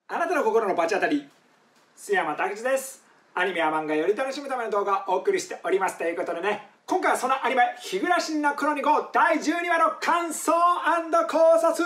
あなたの心のバチ当たり、須山拓司です。アニメや漫画より楽しむための動画をお送りしておりますということでね、今回はそのアニメ「日暮のクロニコ」第12話の感想&考察、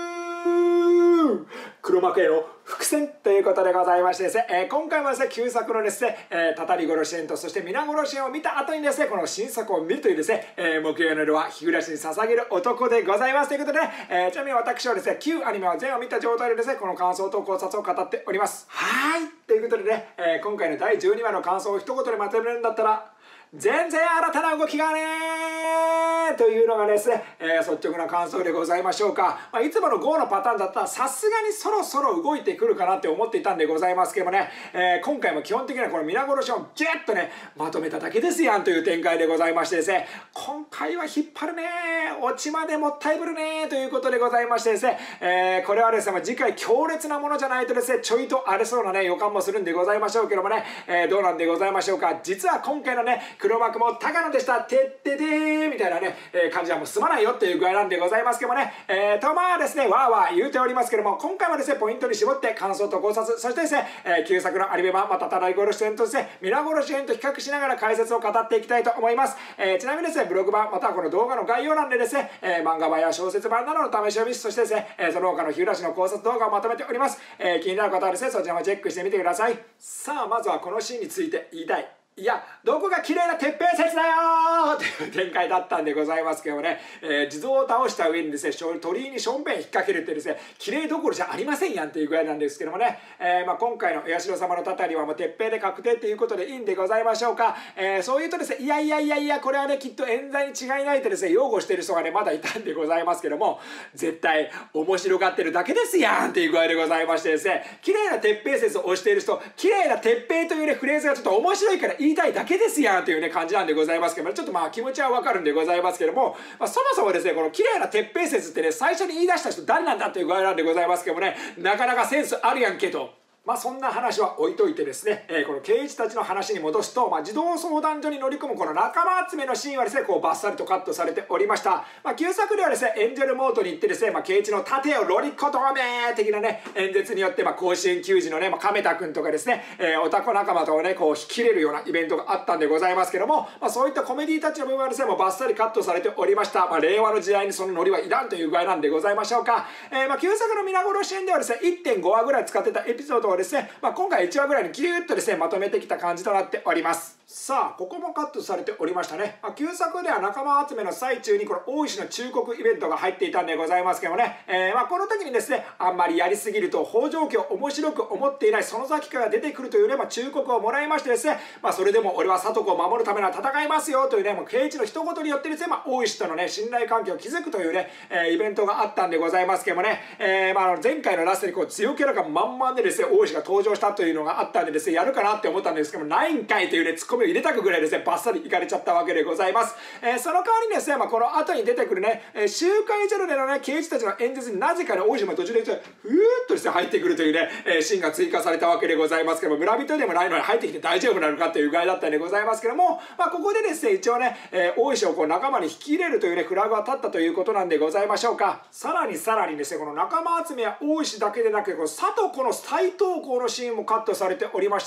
黒幕への伏線ということでございましてですね、今回もですね旧作のですね、たたり殺し編とそして皆殺し編を見た後にですねこの新作を見るというですね、木曜の夜は日暮に捧げる男でございますということで、ちなみに私はですね旧アニメは全話見た状態でですねこの感想と考察を語っております。はいということでね、今回の第12話の感想を一言でまとめるんだったら、全然新たな動きがねーというのがですね、率直な感想でございましょうか。いつもの GO のパターンだったらさすがにそろそろ動いてくるかなって思っていたんでございますけどもね、今回も基本的にはこの皆殺しをギュッとねまとめただけですやんという展開でございましてですね、今回は引っ張るねー、オチまでもったいぶるねーということでございましてですね、これはですね、次回強烈なものじゃないとですねちょいと荒れそうなね予感もするんでございましょうけどもね、どうなんでございましょうか。実は今回のね黒幕も高野でした、てっててーみたいなね、感じはもう済まないよっていう具合なんでございますけどもね、まあですねわーわー言うておりますけども、今回もですねポイントに絞って感想と考察、そしてですね、旧作のアニメ版またたたり殺し編とですね皆殺し編と比較しながら解説を語っていきたいと思います。ちなみにですねブログ版またはこの動画の概要欄でですね、漫画版や小説版などの試し読み、そしてですね、その他の日暮の考察動画をまとめております。気になる方はですねそちらもチェックしてみてください。さあまずはこのシーンについて言いたい。いやどこが綺麗な鉄平説だよーっていう展開だったんでございますけどもね、地蔵を倒した上にですね鳥居にしょんべん引っ掛けるってですね綺麗どころじゃありませんやんっていうぐらいなんですけどもね、今回の八代様のたたりはもう鉄平で確定っていうことでいいんでございましょうか。そう言うとですねいやこれはねきっと冤罪に違いないってですね擁護してる人がねまだいたんでございますけども、絶対面白がってるだけですやんっていう具合でございましてですね、綺麗な鉄平説を推している人、綺麗な鉄平というねフレーズがちょっと面白いから言いたいだけですやんというね感じなんでございますけども、ちょっとまあ気持ちはわかるんでございますけども、そもそもですねこの綺麗な鉄平説ってね最初に言い出した人誰なんだっていう具合なんでございますけどもね、なかなかセンスあるやんけと。そんな話は置いといてですね、この圭一たちの話に戻すと、児童相談所に乗り込むこの仲間集めのシーンはですねこうバッサリとカットされておりました。旧作ではですねエンジェルモードに行ってですね、圭一の盾をロリコ止め的なね演説によって、甲子園球児のね、亀田君とかですね、オタク仲間とねこう引き入れるようなイベントがあったんでございますけども、そういったコメディたちの部分はですねもうバッサリカットされておりました。令和の時代にそのノリはいらんという具合なんでございましょうか。旧作の皆殺し編ではですね 1.5 話ぐらい使ってたエピソードをですね、今回1話ぐらいにギューッとですねまとめてきた感じとなっております。さあここもカットされておりましたね。旧作では仲間集めの最中にこの大石の忠告イベントが入っていたんでございますけどもね、この時にですねあんまりやりすぎると北条家を面白く思っていない園崎家が出てくるというね、忠告をもらいましてですね、それでも俺は里子を守るためには戦いますよというね圭一の一言によってですね、大石とのね信頼関係を築くというね、イベントがあったんでございますけどもね、前回のラストにこう強キャラが満々でですね大石が登場したというのがあったんでですねやるかなって思ったんですけども、ないんかいというねツッコミを入れたくぐらいですねバッサリいかれちゃったわけでございます。その代わりにですね、この後に出てくるね、集会所でのね圭一たちの演説になぜかね大石も途中でふーっとですね入ってくるというね、シーンが追加されたわけでございますけども、村人でもないのに入ってきて大丈夫なのかという具合だったんでございますけども、ここでですね一応ね、大石をこう仲間に引き入れるというねフラグが立ったということなんでございましょうか。さらにですねこの仲間集めは大石だけでなくこの里子の再投稿のシーンもカットされておりまして、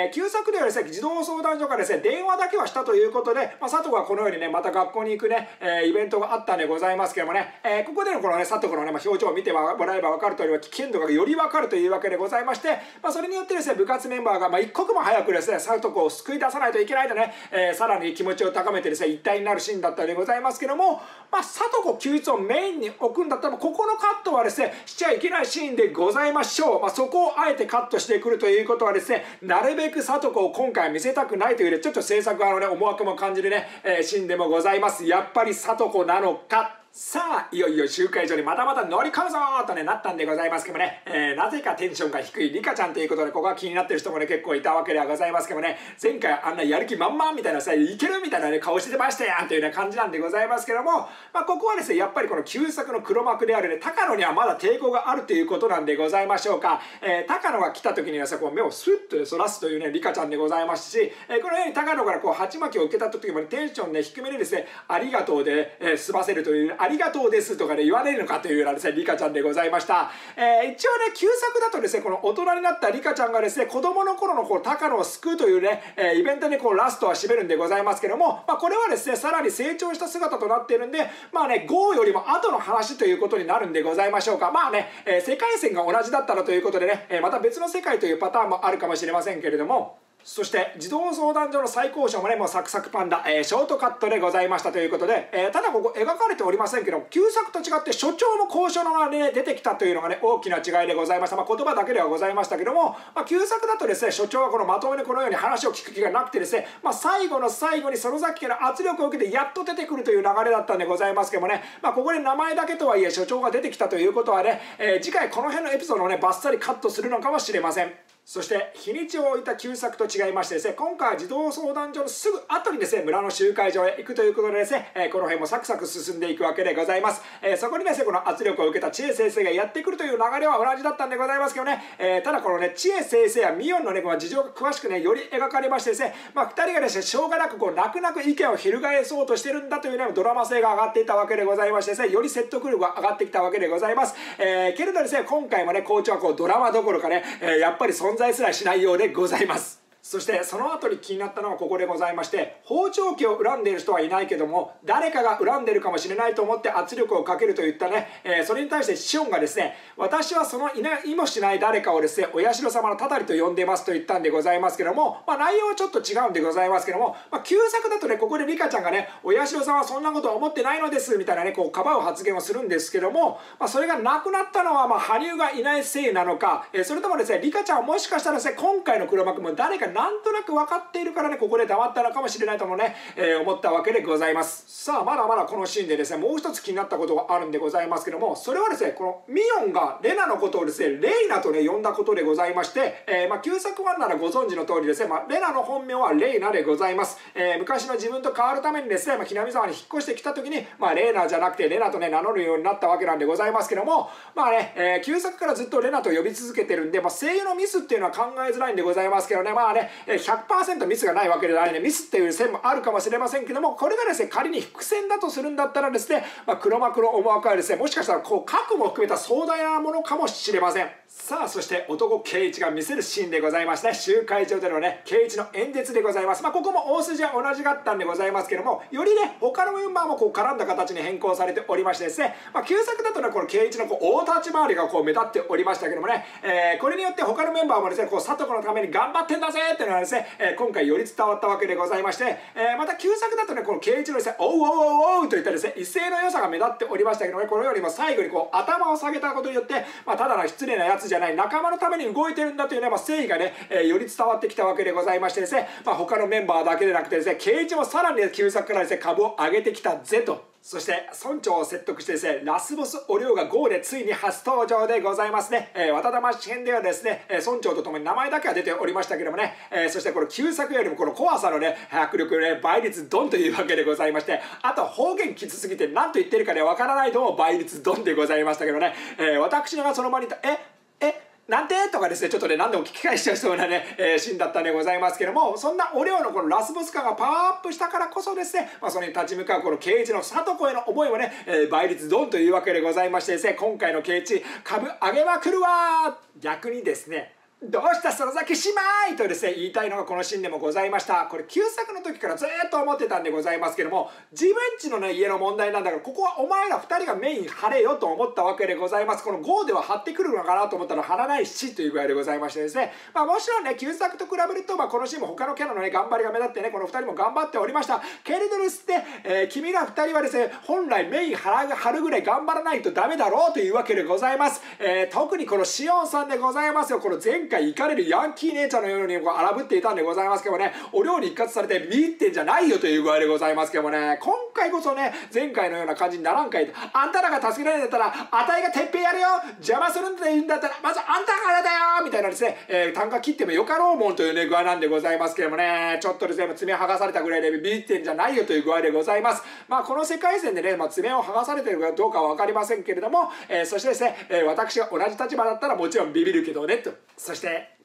旧作ではですね児童相談所からですね電話だけはしたということで、佐藤がこのようにねまた学校に行くね、イベントがあったんでございますけどもね、ここでのこのね佐藤のね、表情を見てもらえば分かる通りは危険度がより分かるというわけでございまして、それによってですね部活メンバーが一刻も早くですね佐藤を救い出さないといけないとね、さらに気持ちを高めてですね一体になるシーンだったんでございますけども、佐藤救出をメインに置くんだったらここのカットはですねしちゃいけないシーンでございましょう。そこをあえてカットしてくるということはですね、なるべく佐藤を今回見せたくないというねちょっと制作側のね思惑も感じるね、シーンでもございます。やっぱり佐藤なのか。さあいよいよ集会所にまたまた乗り込むぞーとねなったんでございますけどもね、なぜかテンションが低いリカちゃんということでここが気になってる人もね結構いたわけではございますけどもね、前回あんなやる気満々みたいなさいけるみたいなね顔してましたやんというような感じなんでございますけども、ここはですねやっぱりこの旧作の黒幕であるね高野にはまだ抵抗があるということなんでございましょうか。高野が来た時にはさこう目をスッとそらすというねリカちゃんでございますし、このように高野からこう鉢巻きを受けた時も、ね、テンションね低めにですねありがとうで、済ませるというありがとうですとかね言われるのかというようなですねリカちゃんでございました。一応ね旧作だとですねこの大人になったリカちゃんがですね子供の頃のこう高野を救うというね、イベントにこうラストは締めるんでございますけども、これはですねさらに成長した姿となっているんでGO よりも後の話ということになるんでございましょうか。世界線が同じだったらということでね、また別の世界というパターンもあるかもしれませんけれども、そして児童相談所の最高賞もねもうサクサクパンダ、ショートカットでございましたということで、ただここ描かれておりませんけど旧作と違って所長も交渉の側で、ね、出てきたというのがね大きな違いでございました。言葉だけではございましたけども、旧作だとですね所長はこのまともにこのように話を聞く気がなくてですね、最後の最後にその先から圧力を受けてやっと出てくるという流れだったんでございますけどもね、ここで名前だけとはいえ所長が出てきたということはね、次回この辺のエピソードをねバッサリカットするのかもしれません。そして日にちを置いた旧作と違いましてですね、今回は児童相談所のすぐ後にですね村の集会場へ行くということでですね、この辺もサクサク進んでいくわけでございます。そこにですねこの圧力を受けた知恵先生がやってくるという流れは同じだったんでございますけどね、ただこのね知恵先生やミヨンのねこの事情が詳しくねより描かれましてですね、2人がですねしょうがなくこう泣く泣く意見を翻そうとしてるんだというねドラマ性が上がっていたわけでございましてですね、より説得力が上がってきたわけでございます。けれどですね今回もね校長はこうドラマどころかね、やっぱり存在すらしないようでございます。そしてその後に気になったのはここでございまして、包丁家を恨んでいる人はいないけども誰かが恨んでいるかもしれないと思って圧力をかけるといったね、それに対してシオンがですね私はそのいもしない誰かをですねお社様のたたりと呼んでますと言ったんでございますけども、内容はちょっと違うんでございますけども、旧作だとねここでリカちゃんがねお社さんはそんなことは思ってないのですみたいなねこうかばう発言をするんですけども、それがなくなったのは羽生がいないせいなのか、それともですねリカちゃんはもしかしたらですね今回の黒幕も誰かなんとなく分かっているからねここで黙ったのかもしれないともね、思ったわけでございます。さあまだまだこのシーンでですねもう一つ気になったことがあるんでございますけども、それはですねこのミヨンがレナのことをですねレイナとね呼んだことでございまして、旧作1ならご存知の通りですね、レナの本名はレイナでございます。昔の自分と変わるためにですね、ひなみ沢に引っ越してきた時にレイナじゃなくてレナとね名乗るようになったわけなんでございますけども、旧作からずっとレナと呼び続けてるんで、声優のミスっていうのは考えづらいんでございますけどね、100% ミスがないわけではないね、ミスっていう線もあるかもしれませんけども、これがですね仮に伏線だとするんだったらですね、黒幕の思惑はですねもしかしたらこう核も含めた壮大なものかもしれません。さあそして男圭一が見せるシーンでございまして、集会場でのね圭一の演説でございます。ここも大筋は同じだったんでございますけども、よりね他のメンバーもこう絡んだ形に変更されておりましてですね、旧作だとねこの圭一のこう大立ち回りがこう目立っておりましたけどもね、これによって他のメンバーもですねこう聡子のために頑張ってんだぜっていうのがですね、今回より伝わったわけでございまして、また旧作だとねこの圭一のですねおうおうおうおうといったですね威勢の良さが目立っておりましたけどね、このようにも最後にこう頭を下げたことによって、ただの失礼なやつじゃない仲間のために動いてるんだというね、誠意がね、より伝わってきたわけでございましてですね、他のメンバーだけでなくてですね圭一もさらに、ね、旧作からですね株を上げてきたぜと。そして村長を説得してですねラスボスお龍が GO でついに初登場でございますね。渡玉市編ではですね村長とともに名前だけは出ておりましたけどもね、そしてこの旧作よりもこの怖さのね迫力ね倍率ドンというわけでございまして、あと方言きつすぎて何と言ってるかねわからないとも倍率ドンでございましたけどね、私がその場にいたなんてとかですねちょっとね何でも聞き返しちゃいそうなね、シーンだったんでございますけども、そんなお龍のこのラスボス感がパワーアップしたからこそですね、それに立ち向かうこの圭一の聡子への思いもね、倍率ドンというわけでございましてですね、今回の圭一株上げまくるわー。逆にですねどうしたその先姉妹とですね言いたいのがこのシーンでもございました。これ旧作の時からずっと思ってたんでございますけども、自分家のね家の問題なんだからここはお前ら2人がメイン張れよと思ったわけでございます。この GO では張ってくるのかなと思ったら張らないしという具合でございましてですね、もちろんね旧作と比べると、このシーンも他のキャラのね頑張りが目立ってねこの2人も頑張っておりましたけれどですね、君ら2人はですね本来メイン張るぐらい頑張らないとダメだろうというわけでございます。特にこのシオンさんでございますよ。この前回行かれるヤンキー姉ちゃんのようにこう荒ぶっていたんでございますけどもね、お料理一括されて見入ってんじゃないよという具合でございますけどもね、今回こそね前回のような感じにならんかいと。あんたらが助けられたらあたいがてっぺんやるよ、邪魔するんだったらまずあんたからだよみたいなですね、単価切ってもよかろうもんというね具合なんでございますけどもね、ちょっとですね爪剥がされたぐらいでビビってんじゃないよという具合でございます。この世界線でね、爪を剥がされてるかどうかは分かりませんけれども、そしてですね、私が同じ立場だったらもちろんビビるけどねと。そして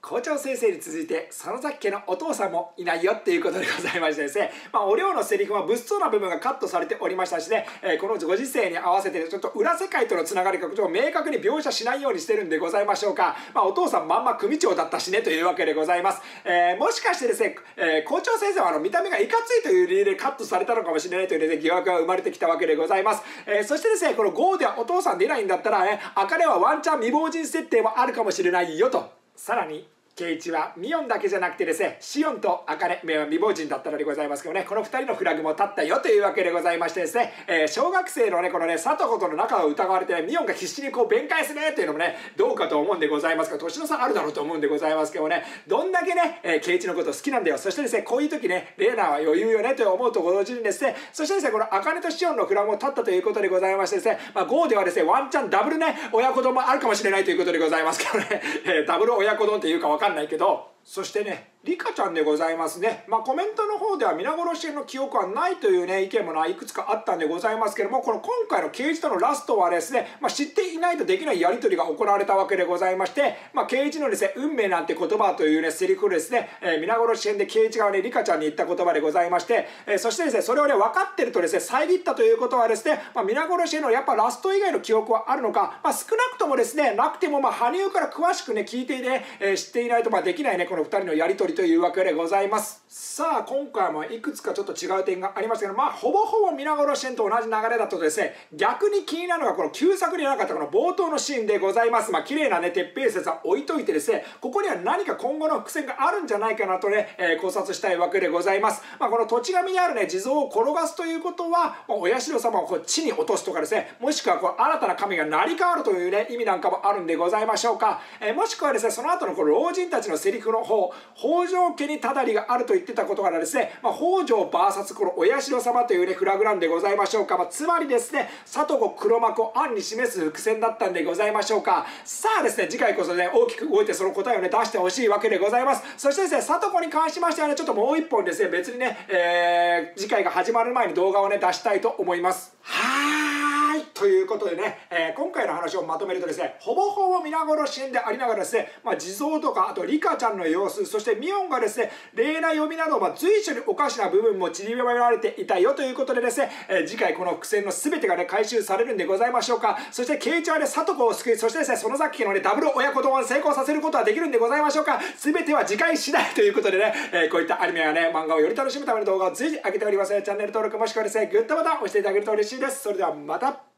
校長先生に続いて園崎家のお父さんもいないよっていうことでございましてですね、お寮のセリフは物騒な部分がカットされておりましたしね、このご時世に合わせてちょっと裏世界とのつながりがちょっと明確に描写しないようにしてるんでございましょうか。お父さんまんま組長だったしねというわけでございます。もしかしてですね、校長先生は見た目がいかついという理由でカットされたのかもしれないというですね、疑惑が生まれてきたわけでございます。そしてですね、この GO ではお父さん出ないんだったらね、茜はワンチャン未亡人設定もあるかもしれないよと。さらに圭一はミオンだけじゃなくてですね、シオンと茜は未亡人だったのでございますけどね、この2人のフラグも立ったよというわけでございましてですね、小学生のねこのね聡子との仲を疑われて、ね、ミオンが必死にこう弁解するというのもねどうかと思うんでございますが、年の差あるだろうと思うんでございますけどね、どんだけね圭一のこと好きなんだよ、そしてですねこういう時ねレイナは余裕よねと思うと同時にですね、そしてですねこの茜とシオンのフラグも立ったということでございましてですね、GO ではですねワンチャンダブルね親子丼もあるかもしれないということでございますけどね、ダブル親子丼っていうかわかんないけど、そしてねリカちゃんでございますね。コメントの方では皆殺しの記憶はないというね意見もいくつかあったんでございますけども、この今回の圭一とのラストはですね、知っていないとできないやり取りが行われたわけでございまして、圭一のですね運命なんて言葉というねセリフをですね、皆殺し編で圭一がねリカちゃんに言った言葉でございまして、そしてですねそれをね分かってるとですね遮ったということはですね、皆殺しへのやっぱラスト以外の記憶はあるのか、少なくともですねなくても羽生から詳しくね聞いていて、知っていないとできないねこの2人のやり取りというわけでございます。さあ今回もいくつかちょっと違う点がありますけど、ほぼほぼ皆殺し編と同じ流れだとですね、逆に気になるのがこの旧作になかったこの冒頭のシーンでございます。綺麗なね鉄平説は置いといてですね、ここには何か今後の伏線があるんじゃないかなとね、考察したいわけでございます。この土地神にあるね地蔵を転がすということは、お社様をこう地に落とすとかですね、もしくはこう新たな神が成り変わるというね意味なんかもあるんでございましょうか。もしくはですねその後のこの老人たちのセリフの方、北条家にただりがあると言ってたことからですね、北条 VS このお社様というねフラグなんでございましょうか。つまりですね聡子黒幕を暗に示す伏線だったんでございましょうか。さあですね次回こそね大きく動いてその答えをね出してほしいわけでございます。そしてですね聡子に関しましてはねちょっともう一本ですね別にね、次回が始まる前に動画をね出したいと思います。ということでね、今回の話をまとめるとですね、ほぼほぼ皆殺し編でありながらですね、地蔵とかあとリカちゃんの様子、そしてミオンがですね霊な読みなど、随所におかしな部分も散りばめられていたよということでですね、次回この伏線の全てがね回収されるんでございましょうか。そして圭一はね聡子を救い、そしてですね園崎家のねダブル親子丼を成功させることはできるんでございましょうか。全ては次回次第ということでね、こういったアニメやね漫画をより楽しむための動画を随時上げておりますので、チャンネル登録もしくはですねグッドボタンを押していただけると嬉しいです。それではまた。